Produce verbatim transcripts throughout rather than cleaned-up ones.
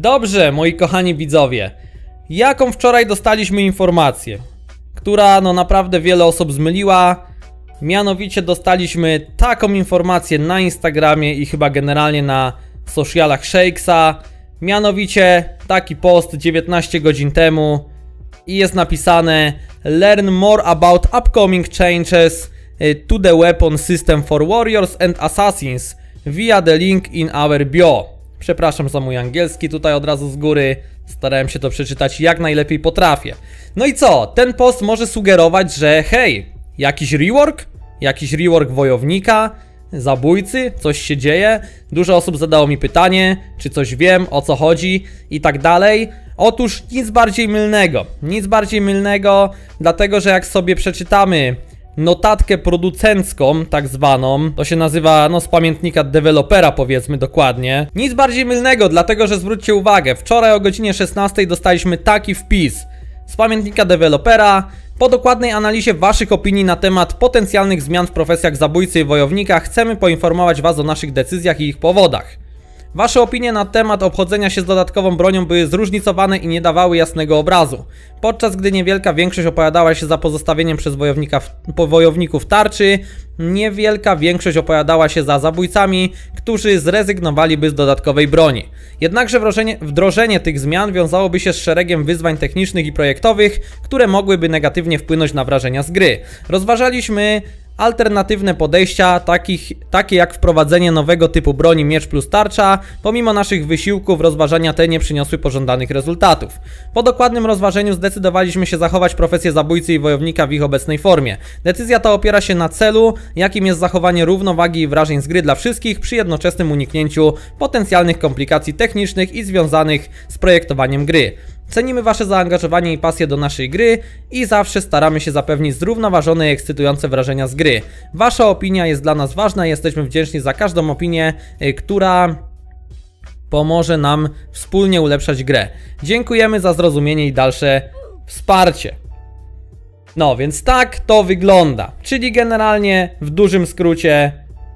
Dobrze, moi kochani widzowie, jaką wczoraj dostaliśmy informację, która no naprawdę wiele osób zmyliła. Mianowicie dostaliśmy taką informację na Instagramie i chyba generalnie na socialach Shakesa. Mianowicie taki post dziewiętnaście godzin temu i jest napisane: Learn more about upcoming changes to the weapon system for warriors and assassins via the link in our bio. Przepraszam za mój angielski tutaj od razu z góry, starałem się to przeczytać jak najlepiej potrafię. No i co? Ten post może sugerować, że hej, jakiś rework? Jakiś rework wojownika? Zabójcy? Coś się dzieje? Dużo osób zadało mi pytanie, czy coś wiem, o co chodzi i tak dalej. Otóż nic bardziej mylnego, nic bardziej mylnego, dlatego że jak sobie przeczytamy notatkę producencką, tak zwaną, to się nazywa, no z pamiętnika dewelopera powiedzmy dokładnie. Nic bardziej mylnego, dlatego że zwróćcie uwagę, wczoraj o godzinie szesnastej dostaliśmy taki wpis z pamiętnika dewelopera. Po dokładnej analizie waszych opinii na temat potencjalnych zmian w profesjach zabójcy i wojownika chcemy poinformować was o naszych decyzjach i ich powodach. Wasze opinie na temat obchodzenia się z dodatkową bronią były zróżnicowane i nie dawały jasnego obrazu. Podczas gdy niewielka większość opowiadała się za pozostawieniem przez wojownika, wojowników tarczy, niewielka większość opowiadała się za zabójcami, którzy zrezygnowaliby z dodatkowej broni. Jednakże wdrożenie, wdrożenie tych zmian wiązałoby się z szeregiem wyzwań technicznych i projektowych, które mogłyby negatywnie wpłynąć na wrażenia z gry. Rozważaliśmy alternatywne podejścia, takich, takie jak wprowadzenie nowego typu broni miecz plus tarcza. Pomimo naszych wysiłków rozważania te nie przyniosły pożądanych rezultatów. Po dokładnym rozważeniu zdecydowaliśmy się zachować profesję zabójcy i wojownika w ich obecnej formie. Decyzja ta opiera się na celu, jakim jest zachowanie równowagi i wrażeń z gry dla wszystkich przy jednoczesnym uniknięciu potencjalnych komplikacji technicznych i związanych z projektowaniem gry. Cenimy wasze zaangażowanie i pasję do naszej gry i zawsze staramy się zapewnić zrównoważone i ekscytujące wrażenia z gry. Wasza opinia jest dla nas ważna i jesteśmy wdzięczni za każdą opinię, która pomoże nam wspólnie ulepszać grę. Dziękujemy za zrozumienie i dalsze wsparcie. No więc tak to wygląda, czyli generalnie w dużym skrócie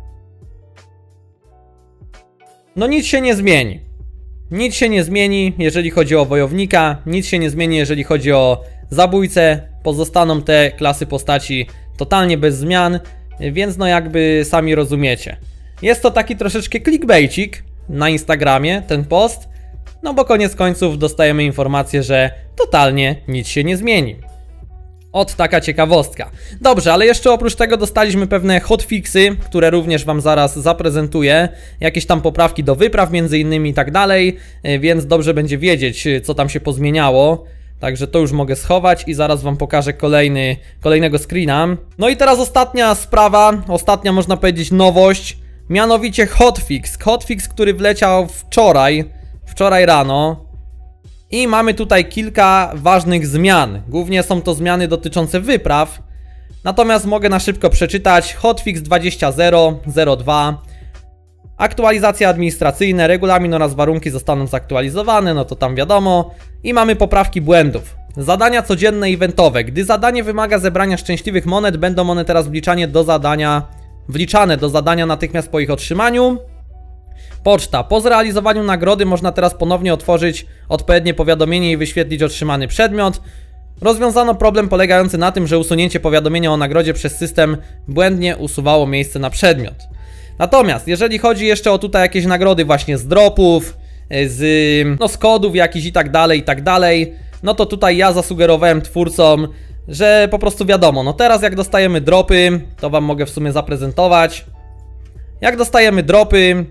no nic się nie zmieni. Nic się nie zmieni, jeżeli chodzi o wojownika, nic się nie zmieni, jeżeli chodzi o zabójcę. Pozostaną te klasy postaci totalnie bez zmian, więc no jakby sami rozumiecie. Jest to taki troszeczkę clickbaicik na Instagramie, ten post, no bo koniec końców dostajemy informację, że totalnie nic się nie zmieni. Ot taka ciekawostka. Dobrze, ale jeszcze oprócz tego dostaliśmy pewne hotfixy, które również wam zaraz zaprezentuję. Jakieś tam poprawki do wypraw między innymi i tak dalej, więc dobrze będzie wiedzieć, co tam się pozmieniało. Także to już mogę schować i zaraz wam pokażę kolejny, kolejnego screena. No i teraz ostatnia sprawa, ostatnia można powiedzieć nowość, mianowicie hotfix. Hotfix, który wleciał wczoraj, wczoraj rano. I mamy tutaj kilka ważnych zmian. Głównie są to zmiany dotyczące wypraw. Natomiast mogę na szybko przeczytać. Hotfix dwadzieścia zero zero dwa. Aktualizacje administracyjne, regulamin oraz warunki zostaną zaktualizowane, no to tam wiadomo. I mamy poprawki błędów. Zadania codzienne i eventowe. Gdy zadanie wymaga zebrania szczęśliwych monet, będą one teraz wliczane do zadania, wliczane do zadania natychmiast po ich otrzymaniu. Poczta. Po zrealizowaniu nagrody można teraz ponownie otworzyć odpowiednie powiadomienie i wyświetlić otrzymany przedmiot. Rozwiązano problem polegający na tym, że usunięcie powiadomienia o nagrodzie przez system błędnie usuwało miejsce na przedmiot. Natomiast jeżeli chodzi jeszcze o tutaj jakieś nagrody właśnie z dropów, z, no, z kodów jakichś i tak dalej, i tak dalej, no to tutaj ja zasugerowałem twórcom, że po prostu wiadomo, no teraz jak dostajemy dropy, to wam mogę w sumie zaprezentować. Jak dostajemy dropy,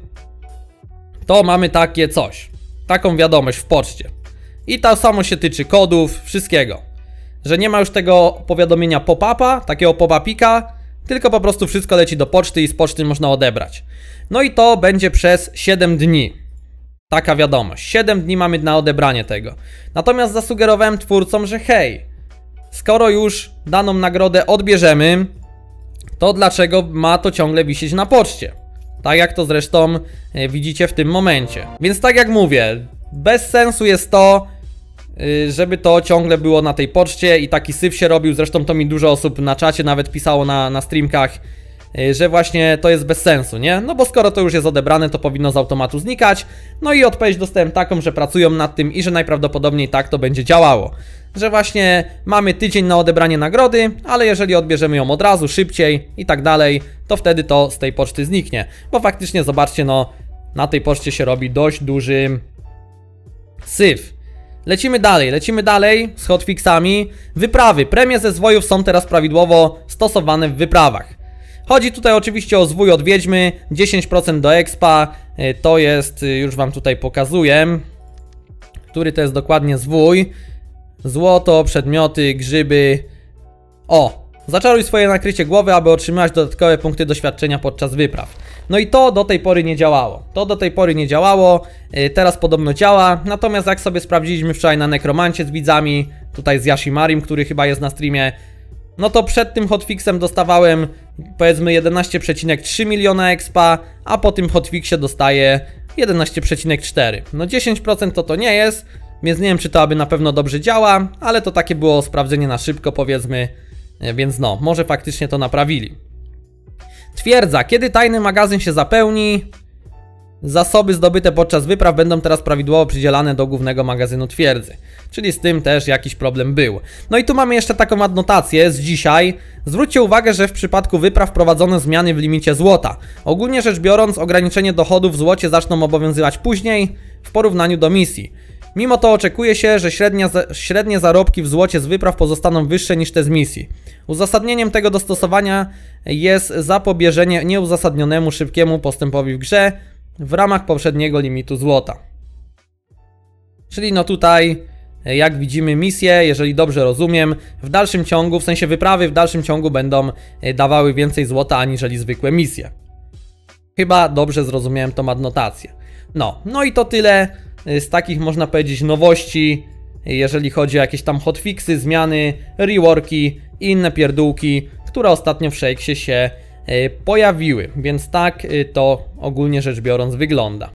to mamy takie coś, taką wiadomość w poczcie. I to samo się tyczy kodów, wszystkiego. Że nie ma już tego powiadomienia pop-upa, takiego pop-upika, tylko po prostu wszystko leci do poczty i z poczty można odebrać. No i to będzie przez siedem dni. Taka wiadomość. siedem dni mamy na odebranie tego. Natomiast zasugerowałem twórcom, że hej, skoro już daną nagrodę odbierzemy, to dlaczego ma to ciągle wisieć na poczcie? Tak jak to zresztą widzicie w tym momencie. Więc tak jak mówię, bez sensu jest to, żeby to ciągle było na tej poczcie i taki syf się robił. Zresztą to mi dużo osób na czacie nawet pisało na, na streamkach, że właśnie to jest bez sensu, nie? No bo skoro to już jest odebrane, to powinno z automatu znikać. No i odpowiedź dostałem taką, że pracują nad tym i że najprawdopodobniej tak to będzie działało. Że właśnie mamy tydzień na odebranie nagrody, ale jeżeli odbierzemy ją od razu, szybciej i tak dalej, to wtedy to z tej poczty zniknie. Bo faktycznie, zobaczcie, no na tej poczcie się robi dość duży syf. Lecimy dalej, lecimy dalej z hotfixami. Wyprawy, premie ze zwojów są teraz prawidłowo stosowane w wyprawach. Chodzi tutaj oczywiście o zwój od wiedźmy, dziesięć procent do expa, to jest, już wam tutaj pokazuję, który to jest dokładnie zwój. Złoto, przedmioty, grzyby. O! Zaczaruj swoje nakrycie głowy, aby otrzymać dodatkowe punkty doświadczenia podczas wypraw. No i to do tej pory nie działało. To do tej pory nie działało, teraz podobno działa. Natomiast jak sobie sprawdziliśmy wczoraj na Nekromancie z widzami, tutaj z Yashimarim, który chyba jest na streamie, no to przed tym hotfixem dostawałem powiedzmy jedenaście przecinek trzy miliona expa, a po tym hotfixie dostaję jedenaście przecinek cztery. No dziesięć procent to to nie jest, więc nie wiem, czy to aby na pewno dobrze działa, ale to takie było sprawdzenie na szybko, powiedzmy, więc no, może faktycznie to naprawili. Twierdza, kiedy tajny magazyn się zapełni, zasoby zdobyte podczas wypraw będą teraz prawidłowo przydzielane do głównego magazynu twierdzy. Czyli z tym też jakiś problem był. No i tu mamy jeszcze taką adnotację z dzisiaj. Zwróćcie uwagę, że w przypadku wypraw wprowadzono zmiany w limicie złota. Ogólnie rzecz biorąc, ograniczenie dochodów w złocie zaczną obowiązywać później w porównaniu do misji. Mimo to oczekuje się, że średnia, średnie zarobki w złocie z wypraw pozostaną wyższe niż te z misji. Uzasadnieniem tego dostosowania jest zapobieżenie nieuzasadnionemu szybkiemu postępowi w grze w ramach poprzedniego limitu złota. Czyli no tutaj, jak widzimy, misje, jeżeli dobrze rozumiem, w dalszym ciągu, w sensie wyprawy w dalszym ciągu będą dawały więcej złota aniżeli zwykłe misje. Chyba dobrze zrozumiałem tą adnotację. No, no i to tyle z takich, można powiedzieć, nowości, jeżeli chodzi o jakieś tam hotfixy, zmiany, reworki i inne pierdółki, które ostatnio w Shakesie się pojawiły. Więc tak to ogólnie rzecz biorąc wygląda.